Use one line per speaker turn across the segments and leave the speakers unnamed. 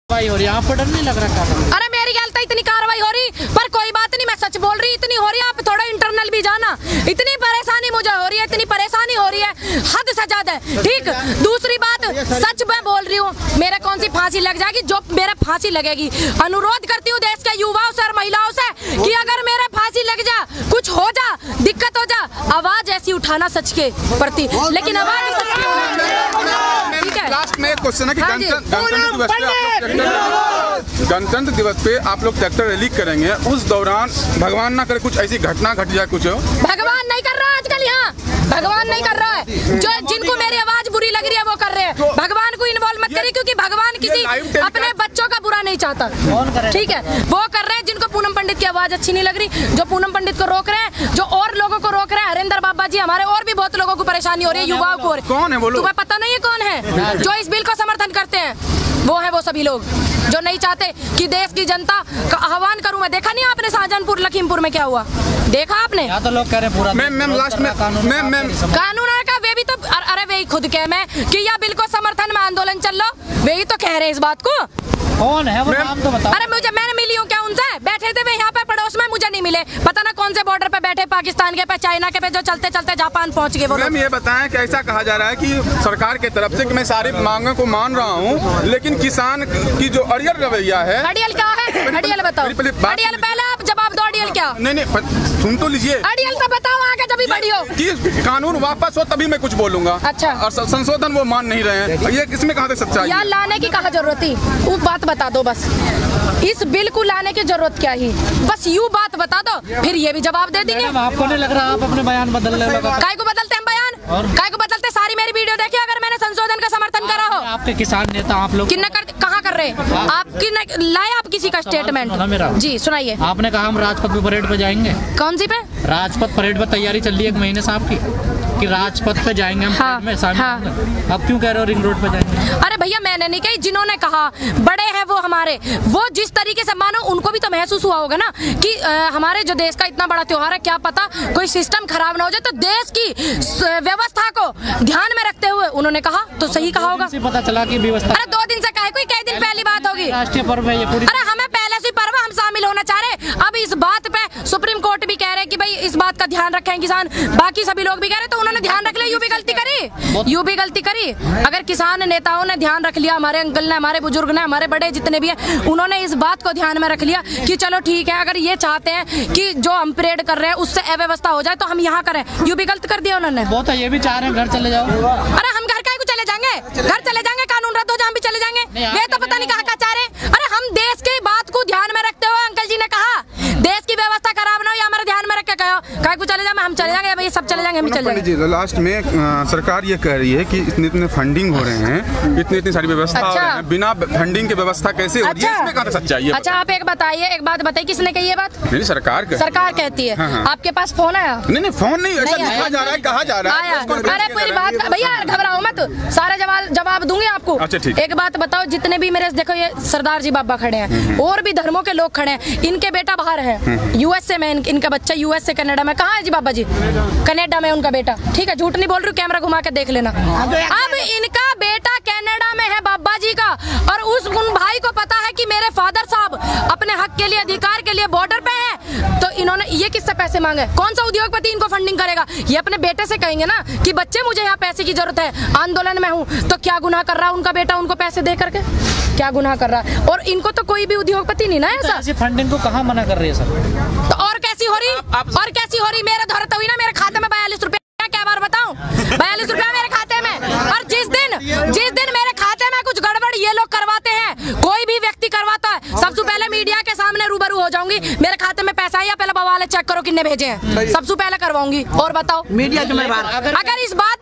हो रही है, आपको डर नहीं लग रहा?
अरे मेरी ख्याल तो इतनी कार्रवाई हो रही, पर कोई बात नहीं, मैं सच बोल रही, इतनी हो रही है, आप थोड़ा इंटरनल भी जाना। इतनी परेशानी मुझे हो रही है, इतनी परेशानी हो रही है, हद से ज्यादा। ठीक, दूसरी बात सच मैं बोल रही हूँ, मेरे कौन सी फांसी लग जाएगी? जो मेरा फांसी लगेगी, अनुरोध करती हूँ देश के युवाओं से और महिलाओं से कि अगर मेरे फांसी लग जा, कुछ हो जा, दिक्कत हो जा, आवाज ऐसी उठाना सच के प्रति, लेकिन आवाज सच के होना।
लास्ट में एक क्वेश्चन है कि गणतंत्र दिवस पे आप लोग ट्रैक्टर रैली करेंगे, उस दौरान भगवान ना करे कुछ ऐसी घटना घट जाए, कुछ हो?
भगवान नहीं कर रहा आजकल, यहाँ भगवान नहीं कर रहा है। जो जिनको मेरी आवाज बुरी लग रही है वो कर रहे हैं। भगवान को इन्वॉल्व मत करिए, क्योंकि भगवान किसी अपने बच्चों का बुरा नहीं चाहता। ठीक है, वो कर रहे हैं जिनको पूनम पंडित की आवाज अच्छी नहीं लग रही, जो पूनम पंडित को रोक रहे हैं, जो और लोगों को रोक रहे हैं, हरिंदर बाबा जी, हमारे और भी बहुत लोगों को परेशानी हो रही है, युवाओं को।
कौन है वो लोग?
तुम्हें पता नहीं है कौन है? जो इस बिल को समर्थन करते हैं वो है वो सभी लोग जो नहीं चाहते कि देश की जनता का आह्वान करूं मैं। देखा नहीं आपने शाहजहानपुर लखीमपुर में क्या हुआ? देखा आपने?
यहाँ तो लोग कह रहे हैं पूरा
मैम लास्ट में
कानून का वे भी तो, अरे वे खुद कह मैं कि यह बिल को समर्थन में आंदोलन चल लो, वे ही तो कह रहे हैं इस बात को।
कौन है वो, नाम तो बताओ।
अरे मैंने मिली हूँ क्या उनसे? बैठे थे वे यहाँ पे पड़ोस में, मुझे नहीं मिले, पता ना कौन से बॉर्डर पे बैठे, पाकिस्तान के पे, चाइना के पे, जो चलते चलते जापान पहुँच गए।
मैम ये बताएं कि ऐसा कहा जा रहा है कि सरकार की तरफ से कि मैं सारी मांगों को मान रहा हूँ, लेकिन किसान की जो अड़ियल रवैया है।
अड़ियल क्या है? अड़ियल बताओ। अड़ियल पहले आप जवाब दो, अड़ियल क्या?
नहीं सुन तो लीजिए।
अड़ियल तो बताओ आगे जब भी बड़ी हो
कि कानून वापस हो तभी मैं कुछ बोलूंगा।
अच्छा,
और संशोधन वो मान नहीं रहे हैं, ये इसमें कहाँ तक सच्चाई?
यार लाने की कहाँ जरूरत थी? वो बात बता दो बस, इस बिल को लाने की जरूरत क्या ही? बस यूँ बात बता दो, फिर ये भी जवाब दे देंगे।
आपको नहीं लग रहा आप अपने बयान बदल रहे हो?
काय को बदलते हैं बयान? काय को बदलते? सारी मेरी वीडियो देखिए, अगर मैंने संशोधन का समर्थन करा हो।
आपके किसान नेता आप लोग
कहाँ कर रहे हैं? आपकी लाए आप किसी का स्टेटमेंट? जी सुनाइए।
आपने कहा हम राजपथ पे परेड पे जाएंगे।
कौन सी पे?
राजपथ परेड पे तैयारी चल रही है 1 महीने से आपकी कि राजपथ पे जाएंगे हम। हाँ, में हाँ। अब क्यों कह रहे हो रिंग रोड पे जाएंगे?
अरे भैया मैंने नहीं कही, जिन्होंने कहा बड़े हैं वो हमारे, वो जिस तरीके से, मानो उनको भी तो महसूस हुआ होगा ना कि हमारे जो देश का इतना बड़ा त्योहार है, क्या पता कोई सिस्टम खराब ना हो जाए, तो देश की व्यवस्था को ध्यान में रखते हुए उन्होंने कहा, तो सही कहा होगा।
पता चला कि व्यवस्था।
अरे 2 दिन से कहे, कोई कई दिन पहली बात होगी।
राष्ट्रीय पर्व है ये पूरी।
अरे हमें पहले से पर्व हम शामिल होना चाह रहे, अब इस बात पे सुप्रीम कोर्ट भी कह रहे कि भाई इस बात का ध्यान रखें किसान, बाकी सभी लोग भी कह रहे, तो उन्होंने ध्यान रख लिया। यूं भी गलती करी। अगर किसान नेताओं ने ध्यान रख लिया, हमारे अंकल ने, हमारे बुजुर्ग ने, हमारे बड़े जितने भी हैं, उन्होंने इस बात को ध्यान में रख लिया कि चलो ठीक है, अगर ये चाहते हैं कि जो हम परेड कर रहे हैं उससे अव्यवस्था हो जाए तो हम यहाँ करें, यूं भी गलत कर दिया उन्होंने।
वो तो ये भी चाह रहे हैं घर चले जाओ।
अरे हम घर को चले जाएंगे, घर चले जाएंगे, कानून रद्द हो जाए हम भी चले जाएंगे। वे तो पता नहीं कहाँ चाह रहे। अरे हम देश की बात को ध्यान में रखते हुए, अंकल जी ने कहा देश की व्यवस्था खराब ना हो, या हमारा ध्यान में रख के कहो कहीं को चले जाए, हम चले जाएंगे, भाई सब चले जाएंगे, हम चले जाएंगे।
लास्ट में सरकार ये कह रही है कि इतने फंडिंग हो रहे हैं, इतनी सारी व्यवस्था हो रही है, बिना फंडिंग की व्यवस्था कैसे हो रही है? इसमें कहाँ सच्चाई है?
अच्छा आप एक बात बताइए, किसने कही ये बात?
नहीं सरकार
कहती है। आपके पास फोन आया?
नहीं फोन नहीं, ऐसा लिखा जा रहा है, कहा जा रहा है।
अरे पूरी बात भैया घबराओ मत, सारे जवाब दूंगे आपको।
अच्छा ठीक।
एक बात बताओ, जितने भी मेरे देखो ये सरदार जी बाबा खड़े हैं, और भी धर्मों के लोग खड़े हैं, इनके बेटा बाहर है यूएसए में, इनका बच्चा यूएसए कनाडा में। कहाँ है जी बाबा जी? कनाडा में उनका बेटा। ठीक है, झूठ नहीं बोल रही, कैमरा घुमा के देख लेना। अब इनका बेटा कनाडा में है बाबा जी का, और उन भाई को पता है कि मेरे फादर साहब अपने हक के लिए, अधिकार के लिए बॉर्डर पे हैं, तो इन्होंने ये किससे पैसे मांगे? कौन सा उद्योगपति इनको फंडिंग करेगा? ये अपने बेटे से कहेंगे ना कि बच्चे मुझे यहाँ पैसे की जरूरत है, आंदोलन में हूँ, तो क्या गुनाह कर रहा है उनका बेटा उनको पैसे दे करके? क्या गुनाह कर रहा है? और इनको तो कोई भी उद्योगपति नहीं ना ऐसा।
ऐसी फंडिंग को कहाँ मना कर रही है सर?
तो और कैसी हो रही? मेरे धरत हुई ना, मेरे खाते में 42 रुपया, क्या बार बताऊं? 42 रुपया मेरे खाते में। और जिस दिन मेरे खाते में कुछ गड़बड़ ये लोग करवाते हैं, कोई भी व्यक्ति करवाता है, सबसे पहले मीडिया के सामने रूबरू हो जाऊंगी, मेरे खाते में पैसा है या पहले बवाले चेक करो कितने भेजे हैं, सबसे पहले करवाऊंगी। और बताओ मीडिया अगर इस बात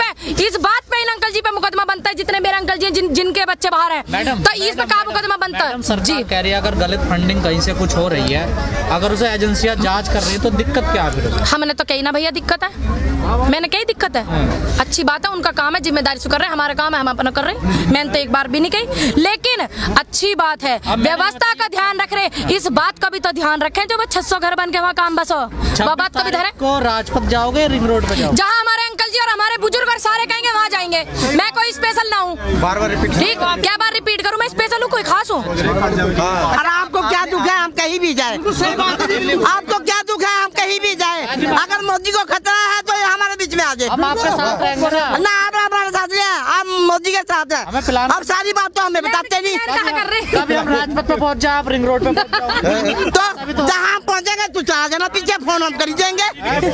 पे इन अंकल जी पे मुकदमा बनता है, जितने मेरे अंकल जी जिनके बच्चे बाहर हैं, तो इस पे कहाँ मुकदमा बनता है?
सरकार कह रही है अगर गलत फंडिंग कहीं से कुछ हो रही है, अगर उसे एजेंसियां जांच कर रही है तो दिक्कत क्या है?
हमने तो कही ना भैया दिक्कत है, मैंने कही दिक्कत है। अच्छी बात है, उनका काम है, जिम्मेदारी से कर रहे हैं, हमारा काम है, हम अपना कर रहे हैं, मैंने तो एक बार भी नहीं कही। लेकिन अच्छी बात है, व्यवस्था का ध्यान रख रहे, इस इस बात का भी तो ध्यान रखें जो 600 घर बन के वहाँ काम बसो, वो बात का भी ध्यान
को राजपथ जाओगे, रिंग रोड पे जाओगे,
जहाँ हमारे अंकल जी और हमारे बुजुर्ग और सारे कहेंगे वहाँ जाएंगे। मैं कोई स्पेशल ना हूँ,
बार-बार रिपीट,
ठीक, क्या बार रिपीट करूँ? मैं स्पेशल हूँ, कोई खास हूँ?
और आपको क्या दुख है हम कहीं भी जाए, आपको क्या दुख है हम कहीं भी जाए, अगर मोदी को खतरा है तो ये हमारे बीच में आ जाए।
हम आपके साथ रहेंगे ना,
आप हमारे साथ हैं, आप मोदी के साथ हैं, अब सारी बात तो हमें बताते नहीं।
कभी हम राजपथ पे पहुंच जाए, आप रिंग रोड पे पहुंच जाओ,
तो जहाँ पहुँचेंगे तू चला जाना पीछे, फोन हम कर देंगे।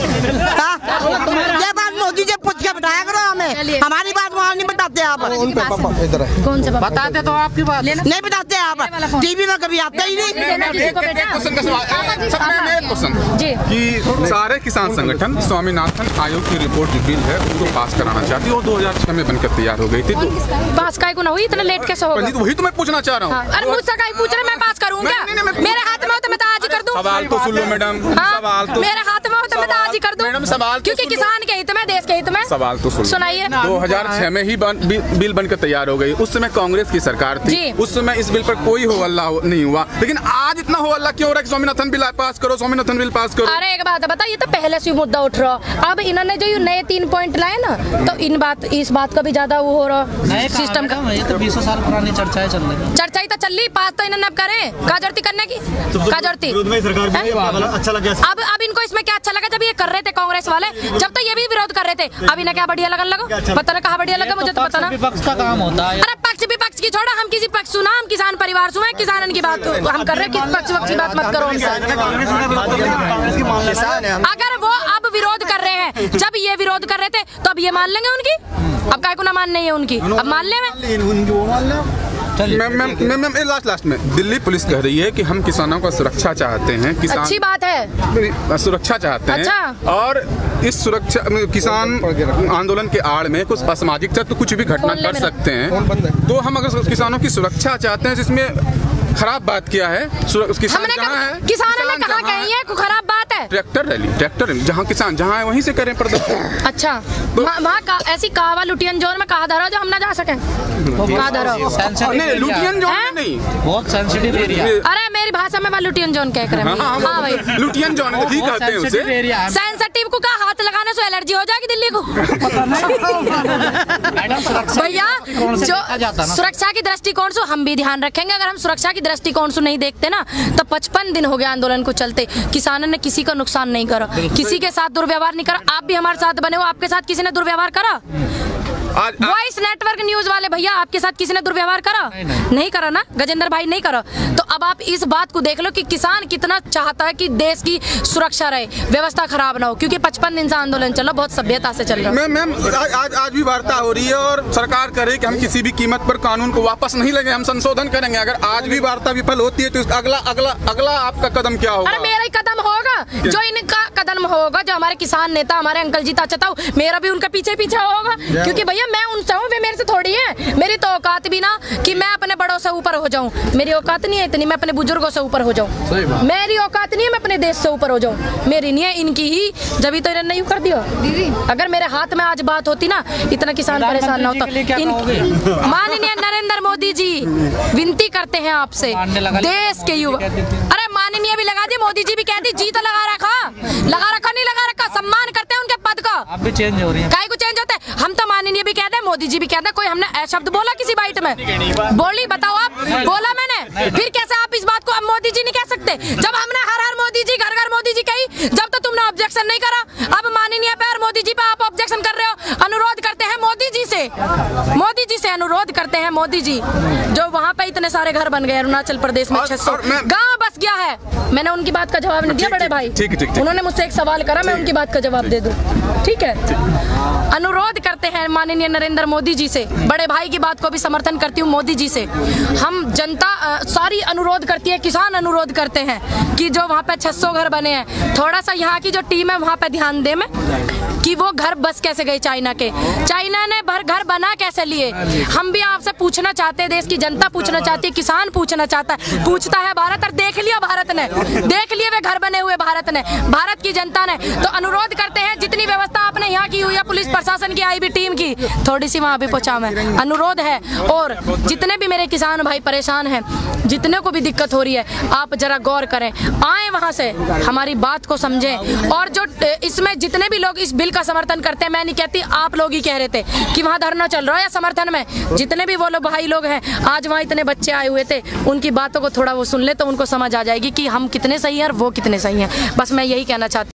ये बात मोदी जी पूछ के बताया करो हमें, हमारी बात वहाँ नहीं बताते आप।
कौन से
बताते तो आपकी बात
नहीं बताते आप, टीवी में कभी आते ही नहीं।
जी
कि सारे किसान संगठन स्वामीनाथन आयोग की रिपोर्ट जो बिल है उसको पास कराना चाहती है और 2006 में बनकर तैयार हो गई थी। तो
पास काय को ना हुई, इतना लेट कैसे होगा?
वही तो मैं पूछना चाह रहा हूँ।
अरे मुझसे काय पूछ रहे, मैं पास करूँ क्या? मेरे हाथ में हो तो मैं तो आज ही कर दूँ।
सवाल तो सुन लो मैडम, सवाल तो
मेरे हाथ में हो तो मैं तो आज ही कर दूँ
मैडम, सवाल
क्योंकि किसान के हित में, देश के हित में।
सवाल तो
सुनाइए।
2006 में ही बिल बनकर तैयार हो गई, उस समय कांग्रेस की सरकार थी, उस समय इस बिल पर कोई हो अल्लाह नहीं हुआ, लेकिन आज इतना हो अल्लाह क्यों हो रहा है कि स्वामीनाथन बिल पास करो, स्वामीनाथन बिल पास करो।
अरे एक बात बता, ये तो पहले से मुद्दा उठ रहा, अब इन्होंने जो ये नए 3 पॉइंट लाए ना, तो इस बात का भी ज्यादा वो हो रहा सिस्टम का।
ये तो 20 साल पुरानी चर्चाएं चल रही,
चर्चा ही तो चल रही, पास तो इन्होंने अब करे, का जरूरती करने की, का जरूरती?
अच्छा लग गया।
अब इनको इसमें क्या अच्छा लगा जब ये कर रहे थे कांग्रेस वाले, जब तो ये भी विरोध कर रहे थे, अब इन्हें क्या बढ़िया लगन लगा? पता ना कहाँ बढ़िया लगा, मुझे तो पता ना।
विपक्ष का काम होता है।
अरे पक्ष विपक्ष की छोड़ो, हम किसी पक्ष सुना, हम किसान परिवार सुना, किसान की बात हम कर रहे हैं, किस पक्ष की बात मत करो। अगर वो अब विरोध कर रहे हैं, जब ये विरोध कर रहे थे तो अब ये मान लेंगे उनकी, अब काय को ना मानने है उनकी, अब मान ले।
मैम लास्ट में दिल्ली पुलिस कह रही है कि हम किसानों का सुरक्षा चाहते हैं, किसान
अच्छी बात है,
सुरक्षा चाहते हैं।
अच्छा।
और इस सुरक्षा किसान आंदोलन के आड़ में कुछ असामाजिक तत्व कुछ भी घटना कर सकते हैं, तो हम अगर किसानों की सुरक्षा चाहते हैं, जिसमें खराब बात क्या है, किसान जहाँ है,
किसानों ने कहा कही है, खराब बात है।
ट्रैक्टर रैली, जहाँ किसान जहाँ है वहीं से करें प्रदर्शन।
अच्छा, वहाँ ऐसी कावा लुटियन जोन में कहा धरो जो हम ना जा सके, कहा धरो
नहीं, लुटियन जोन में नहीं,
बहुत सेंसिटिव एरिया।
अरे मेरी भाषा में वहाँ लुटियन जोन कह रहे हैं। हाँ भाई,
लुटियन जोन ठीक कहते हैं उसे।
सेंसिटिव को का हाथ लगाने से एलर्जी हो जाएगी दिल्ली को। भैया जो सुरक्षा की दृष्टिकोण से हम भी ध्यान रखेंगे, अगर हम सुरक्षा की दृष्टिकोण से नहीं देखते ना, तो 55 दिन हो गए आंदोलन को चलते, किसानों ने किसी का नुकसान नहीं करा, किसी के साथ दुर्व्यवहार नहीं करा। आप भी हमारे साथ बने हो, आपके साथ किसी ने दुर्व्यवहार करा? वॉइस नेटवर्क न्यूज वाले भैया, आपके साथ किसी ने दुर्व्यवहार करा? नहीं करा ना, गजेंद्र भाई नहीं करा। तो अब आप इस बात को देख लो कि किसान कितना चाहता है कि देश की सुरक्षा रहे, व्यवस्था खराब ना हो, क्योंकि 55 दिन से आंदोलन चल रहा, बहुत सभ्यता से चल रहा है।
मैम आज भी वार्ता हो रही है और सरकार करे कि हम किसी भी कीमत पर कानून को वापस नहीं लेंगे, हम संशोधन करेंगे। अगर आज भी वार्ता विफल होती है तो अगला आपका कदम क्या होगा?
अरे मेरा ही कदम होगा, जो इनका कदम होगा, जो हमारे किसान नेता हमारे अंकल जी चाहता हूँ, मेरा भी उनका पीछे होगा, क्योंकि भैया मैं उनसे हूँ, वे मेरे से थोड़ी है। मेरी तो औकात भी ना कि मैं अपने बड़ों से ऊपर हो जाऊँ, मेरी औकात नहीं है इतनी मैं अपने बुजुर्गों से ऊपर हो जाऊँ, मेरी औकात नहीं है मैं अपने देश से ऊपर हो जाऊँ, मेरी नहीं है, इनकी ही। जब तो इन्होंने यूँ कर दिया, अगर मेरे हाथ में आज बात होती ना, इतना किसान परेशान ना होता। माननीय नरेंद्र मोदी जी, विनती करते हैं आपसे, देश के युवा, अरे माननीय भी लगा दिए, मोदी जी भी कह दी, जी तो लगा रखा नहीं लगा रखा, सम्मान करते हैं उनके पद का।
आप भी चेंज हो रही है,
काय को चेंज होता है? हम तो माननीय भी कहते हैं, मोदी जी भी कहते हैं, कोई हमने शब्द बोला किसी बाइट में? बोली बताओ आप, बोला मैंने? फिर कैसे आप इस बात को अब मोदी जी नहीं कह सकते? जब हमने हर मोदी जी, घर मोदी जी कही, जब तो तुमने ऑब्जेक्शन नहीं करा, अब माननीय पे और मोदी जी पे आप ऑब्जेक्शन कर रहे हो। अनुरोध करते हैं मोदी जी से अनुरोध करते हैं, मोदी जी, जो वहाँ पे इतने सारे घर बन गए अरुणाचल प्रदेश में, 600 गाँव बस गया है। मैंने उनकी बात का जवाब नहीं दिया, बड़े भाई उन्होंने मुझसे एक सवाल करा, मैं उनकी बात का जवाब दे दूं, ठीक है? अनुरोध करते हैं माननीय नरेंद्र मोदी जी से, बड़े भाई की बात को भी समर्थन करती हूँ मोदी जी से। हम जनता सारी अनुरोध करती है, किसान अनुरोध करते हैं कि जो वहाँ पे 600 घर बने हैं, थोड़ा सा यहाँ की जो टीम है वहाँ पे ध्यान दे, में कि वो घर बस कैसे गए चाइना के, चाइना ने घर बना कैसे लिए। हम भी आपसे पूछना चाहते हैं, देश की जनता पूछना चाहती है, किसान पूछना चाहता है, पूछता है भारत, और देख लिया भारत ने, देख लिए वे घर बने हुए भारत ने, भारत की जनता ने। तो अनुरोध करते हैं जितनी व्यवस्था आपने यहाँ की हुई है, पुलिस प्रशासन की, आई भी टीम की, थोड़ी सी वहाँ भी पहुँचा में अनुरोध है। और जितने भी मेरे किसान भाई परेशान हैं, जितने को भी दिक्कत हो रही है, आप जरा गौर करें, आए वहाँ से, हमारी बात को समझें। और जो इसमें जितने भी लोग इस बिल का समर्थन करते हैं, मैं नहीं कहती, आप लोग ही कह रहे थे कि वहाँ धरना चल रहा है या समर्थन में, जितने भी वो लोग भाई लोग हैं, आज वहाँ इतने बच्चे आए हुए थे, उनकी बातों को थोड़ा वो सुन ले तो उनको समझ आ जाएगी कि हम कितने सही हैं और वो कितने सही हैं। बस मैं यही कहना चाहती हूँ।